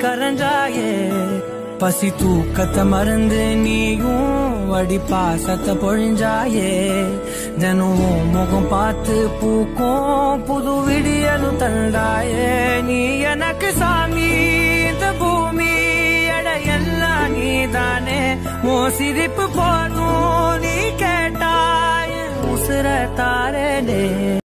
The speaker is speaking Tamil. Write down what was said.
கரஞ்சாயே பசி தூக்கத்தை மறந்து நீயும் அடி பாசத்தை பொழிஞ்சாயே தினமும் முகம் பார்த்து பூக்கும் புது விடியலும் தந்தாயே நீ எனக்கு சாமி இந்த பூமி எல்லாம் நீதானே ஓ சிரிப்பு போதும் நீ கேட்டாய் உசுர தாரே